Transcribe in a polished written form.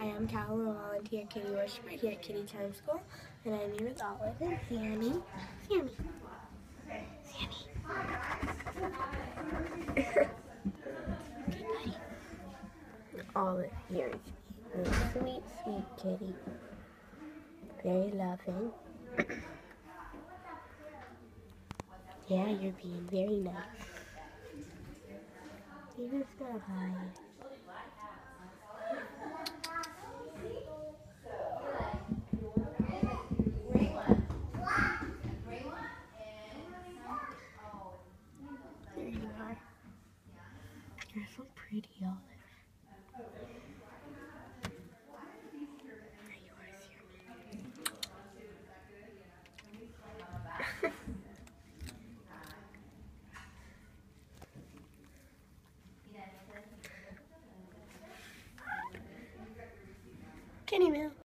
I'm Cal, a volunteer kitty worshiper here at Kitty Time School, and I'm here with Olive and Sammy. Sammy. Okay, buddy. Olive here is a sweet, sweet kitty. Very loving. Yeah, you're being very nice. You're just gonna hide. There you are. You're so pretty, Olive. There you are, Sammy. Kitty Mill.